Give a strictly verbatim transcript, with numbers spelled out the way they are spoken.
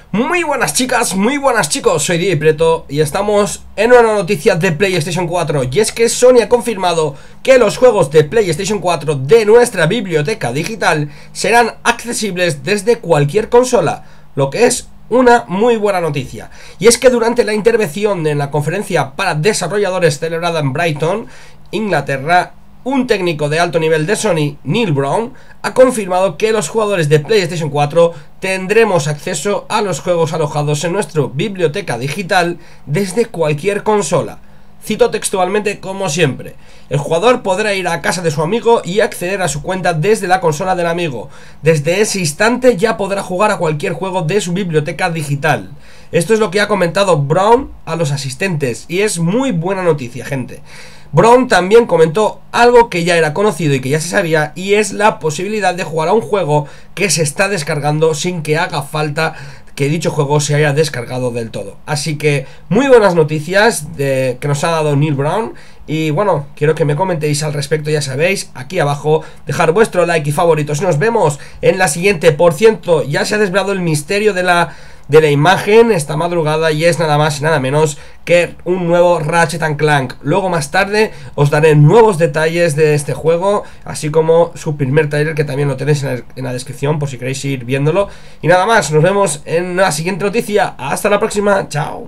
Muy buenas chicas, muy buenas chicos, soy D J Preto y estamos en una noticia de PlayStation cuatro. Y es que Sony ha confirmado que los juegos de PlayStation cuatro de nuestra biblioteca digital serán accesibles desde cualquier consola, lo que es una muy buena noticia. Y es que durante la intervención en la conferencia para desarrolladores celebrada en Brighton, Inglaterra, un técnico de alto nivel de Sony, Neil Brown, ha confirmado que los jugadores de PlayStation cuatro tendremos acceso a los juegos alojados en nuestra biblioteca digital desde cualquier consola. Cito textualmente como siempre: el jugador podrá ir a casa de su amigo y acceder a su cuenta desde la consola del amigo. Desde ese instante ya podrá jugar a cualquier juego de su biblioteca digital. Esto es lo que ha comentado Brown a los asistentes y es muy buena noticia, gente. Brown también comentó algo que ya era conocido y que ya se sabía, y es la posibilidad de jugar a un juego que se está descargando sin que haga falta que dicho juego se haya descargado del todo. Así que muy buenas noticias de, que nos ha dado Neil Brown. Y bueno, quiero que me comentéis al respecto, ya sabéis, aquí abajo, dejar vuestro like y favoritos. Nos vemos en la siguiente. Por cierto, ya se ha desvelado el misterio de la, de la imagen esta madrugada, y es nada más y nada menos que un nuevo Ratchet and Clank. Luego más tarde os daré nuevos detalles de este juego, así como su primer trailer, que también lo tenéis en la, en la descripción por si queréis ir viéndolo. Y nada más, nos vemos en la siguiente noticia. Hasta la próxima, chao.